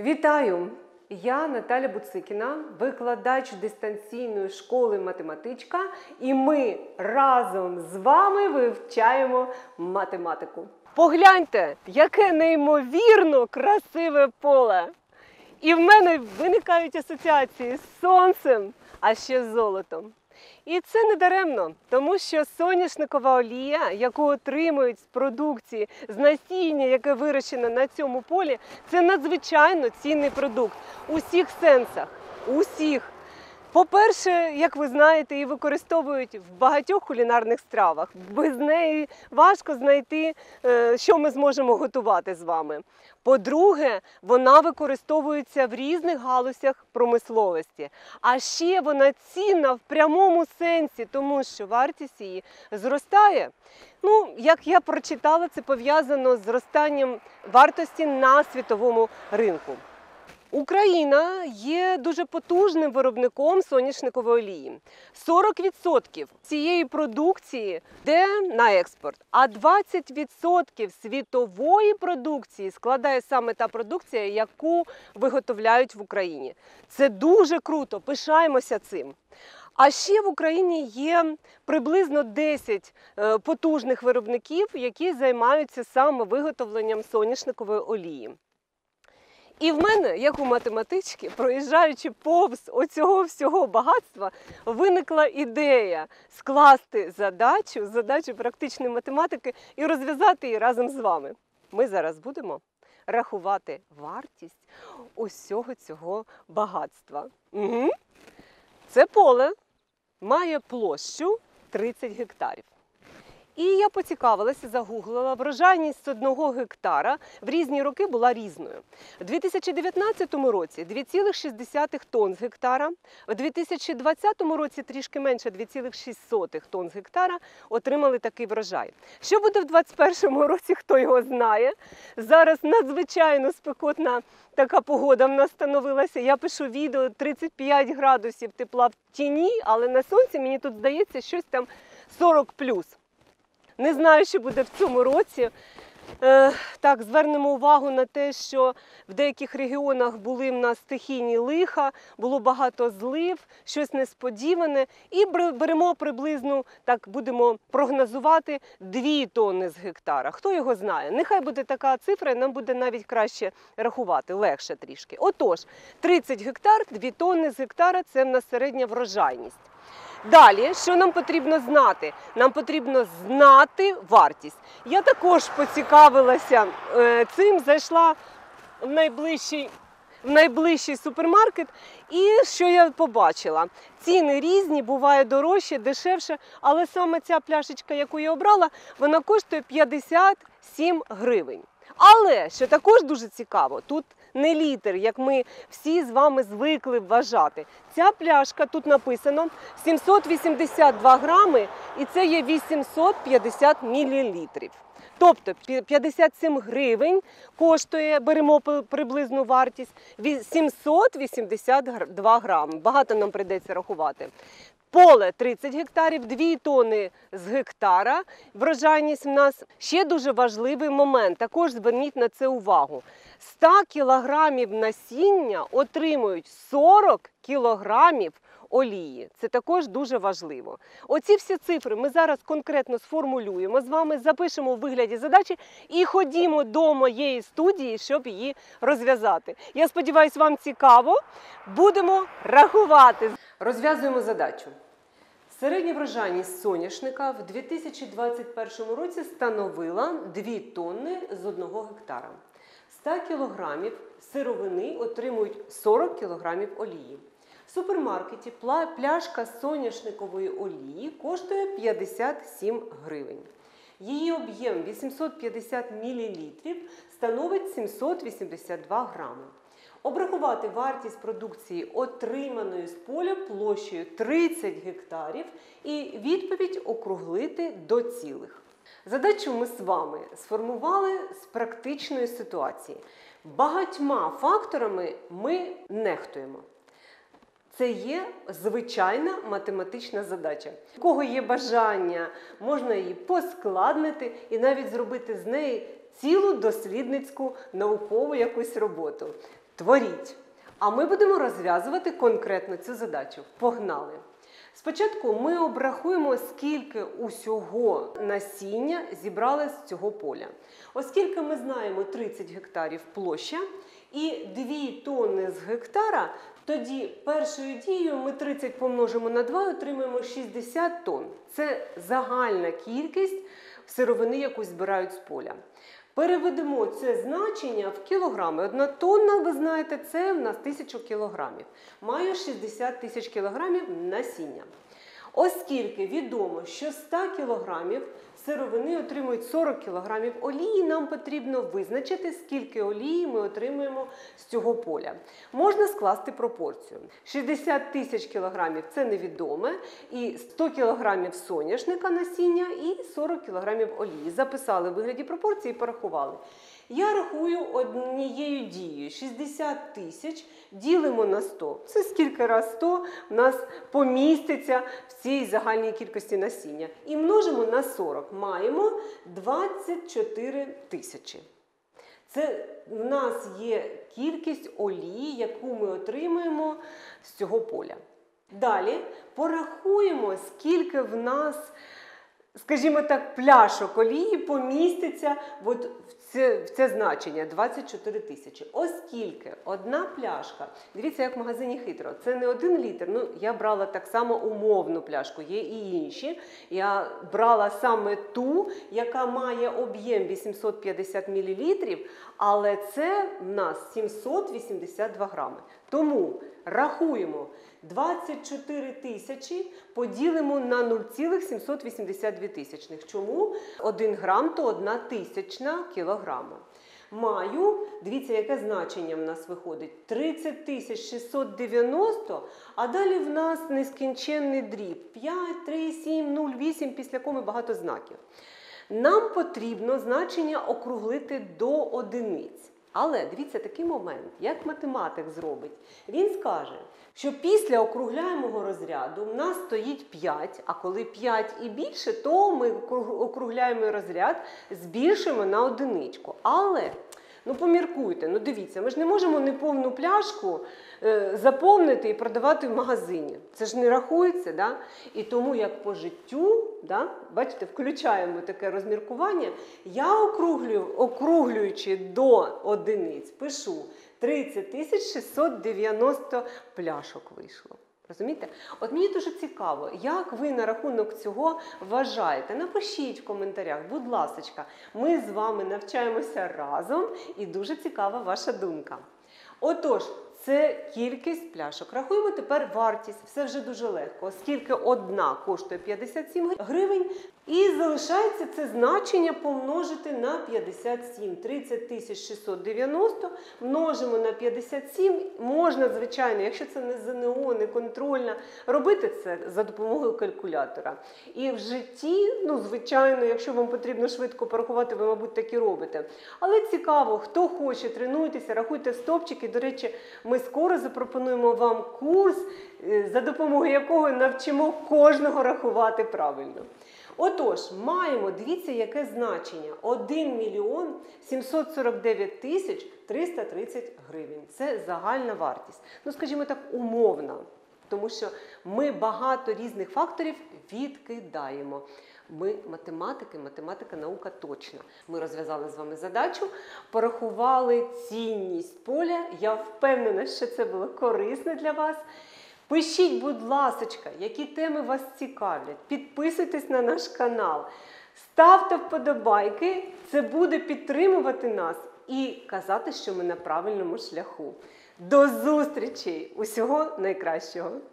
Вітаю! Я Наталя Буцикіна, викладач дистанційної школи математичка, і ми разом з вами вивчаємо математику. Погляньте, яке неймовірно красиве поле! І в мене виникають асоціації з сонцем, а ще з золотом. І це не даремно, тому що соняшникова олія, яку отримують з продукції, з насіння, яке вирощено на цьому полі, це надзвичайно цінний продукт у всіх сенсах, усіх. По-перше, як ви знаєте, її використовують в багатьох кулінарних стравах. Без неї важко знайти, що ми зможемо готувати з вами. По-друге, вона використовується в різних галузях промисловості. А ще вона цінна в прямому сенсі, тому що вартість її зростає. Як я прочитала, це пов'язано з зростанням вартості на світовому ринку. Україна є дуже потужним виробником соняшникової олії. 40% цієї продукції йде на експорт, а 20% світової продукції складає саме та продукція, яку виготовляють в Україні. Це дуже круто, пишаємося цим. А ще в Україні є приблизно 10 потужних виробників, які займаються саме виготовленням соняшникової олії. І в мене, як у математички, проїжджаючи повз оцього всього багатства, виникла ідея скласти задачу практичної математики і розв'язати її разом з вами. Ми зараз будемо рахувати вартість усього цього багатства. Це поле має площу 30 гектарів. І я поцікавилася, загуглила, врожайність з 1 гектара в різні роки була різною. У 2019 році 2,6 тонн з гектара, у 2020 році трішки менше 2,6 тонн з гектара отримали такий врожай. Що буде в 2021 році, хто його знає. Зараз надзвичайно спекотна така погода в нас становилася. Я пишу відео 35 градусів тепла в тіні, але на сонці мені тут здається щось там 40+. Не знаю, що буде в цьому році. Так, звернемо увагу на те, що в деяких регіонах були в нас стихійні лиха, було багато злив, щось несподіване. І беремо приблизно, так будемо прогнозувати, 2 тонни з гектара. Хто його знає? Нехай буде така цифра, нам буде навіть краще рахувати, легше трішки. Отож, 30 гектар, 2 тонни з гектара – це в нас середня врожайність. Далі, що нам потрібно знати? Нам потрібно знати вартість. Я також поцікавилася цим, зайшла в найближчий супермаркет і що я побачила? Ціни різні, буває дорожче, дешевше, але саме ця пляшечка, яку я обрала, вона коштує 57 гривень. Але, що також дуже цікаво, тут не літр, як ми всі з вами звикли вважати. Ця пляшка, тут написано 782 грами, і це є 850 мілілітрів. Тобто 57 гривень коштує, беремо приблизну вартість, 782 грами. Багато нам прийдеться рахувати. Поле 30 гектарів, 2 тонни з гектара. Врожайність в нас ще дуже важливий момент, також зверніть на це увагу. 100 кілограмів насіння отримують 40 кілограмів олії. Це також дуже важливо. Оці всі цифри ми зараз конкретно сформулюємо з вами, запишемо у вигляді задачі і ходімо до моєї студії, щоб її розв'язати. Я сподіваюся, вам цікаво. Будемо рахувати. Розв'язуємо задачу. Середня врожайність соняшника в 2021 році становила 2 тонни з 1 гектара. 100 кілограмів сировини отримують 40 кілограмів олії. В супермаркеті пляшка соняшникової олії коштує 57 гривень. Її об'єм 850 мл становить 782 грами. Обрахувати вартість продукції, отриманої з поля площею 30 гектарів, і відповідь округлити до цілих. Задачу ми з вами сформували з практичної ситуації. Багатьма факторами ми нехтуємо. Це є звичайна математична задача. У кого є бажання, можна її поскладнити і навіть зробити з неї цілу дослідницьку наукову якусь роботу. творіть. А ми будемо розв'язувати конкретно цю задачу. Погнали! Спочатку ми обрахуємо, скільки усього насіння зібрали з цього поля. Оскільки ми знаємо 30 гектарів площа і 2 тонни з гектара, тоді першою дією ми 30 помножимо на 2 і отримаємо 60 тонн. Це загальна кількість сировини, яку збирають з поля. Переведемо це значення в кілограми. 1 тонна, ви знаєте, це в нас 1000 кілограмів. Маю 60 тисяч кілограмів насіння. Оскільки відомо, що 100 кілограмів сировини отримують 40 кілограмів олії, нам потрібно визначити, скільки олії ми отримуємо з цього поля. Можна скласти пропорцію. 60 тисяч кілограмів – це невідоме, і 100 кілограмів соняшника насіння і 40 кілограмів олії. Записали в вигляді пропорції і порахували. Я рахую однією дією. 60 тисяч ділимо на 100. Це скільки раз 100 в нас поміститься в цій загальній кількості насіння. І множимо на 40. Маємо 24 тисячі. Це в нас є кількість олії, яку ми отримуємо з цього поля. Далі порахуємо, скільки в нас, скажімо так, пляшок олії поміститься в це значення 24 тисячі. Оскільки одна пляшка, дивіться, як в магазині хитро, це не 1 літр, я брала так само умовну пляшку, є і інші. Я брала саме ту, яка має об'єм 850 мл, але це в нас 782 грами. Тому рахуємо 24 тисячі поділимо на 0,782 тисячних. Чому? 1 грам – то 1 тисячна кілограма. Маю, дивіться, яке значення в нас виходить, 30 690, а далі в нас нескінченний дріб. 5, 3, 7, 0, 8, після коми багато знаків. Нам потрібно значення округлити до одиниць. Але дивіться, такий момент, як математик зробить. Він скаже, що після округляємого розряду в нас стоїть 5, а коли 5 і більше, то ми округляємо розряд, збільшуємо на одиничку. Але, поміркуйте, дивіться, ми ж не можемо неповну пляшку заповнити і продавати в магазині. Це ж не рахується, да? І тому, як по життю, да, бачите, включаємо таке розміркування, я округлюючи до одиниць, пишу 30 690 пляшок вийшло. Розумієте? От мені дуже цікаво, як ви на рахунок цього вважаєте. Напишіть в коментарях, будь ласочка. Ми з вами навчаємося разом і дуже цікава ваша думка. Отож, це кількість пляшок. Рахуємо тепер вартість. Все вже дуже легко, оскільки одна коштує 57 гривень. І залишається це значення помножити на 57. 30 690 множимо на 57. Можна, звичайно, якщо це не ЗНО, не контрольна, робити це за допомогою калькулятора. І в житті, звичайно, якщо вам потрібно швидко порахувати, ви, мабуть, так і робите. Але цікаво, хто хоче, тренуйтеся, рахуйте стовпчики. До речі, ми скоро запропонуємо вам курс, за допомогою якого навчимо кожного рахувати правильно. Отож, маємо, дивіться, яке значення. 1 мільйон 749 тисяч 330 гривень. Це загальна вартість. Скажімо так, умовна. Тому що ми багато різних факторів відкидаємо. Ми математики, математика наука точна. Ми розв'язали з вами задачу, порахували цінність поля. Я впевнена, що це було корисно для вас. Пишіть, будь ласочка, які теми вас цікавлять. Підписуйтесь на наш канал. Ставте вподобайки. Це буде підтримувати нас і казати, що ми на правильному шляху. До зустрічі! Усього найкращого!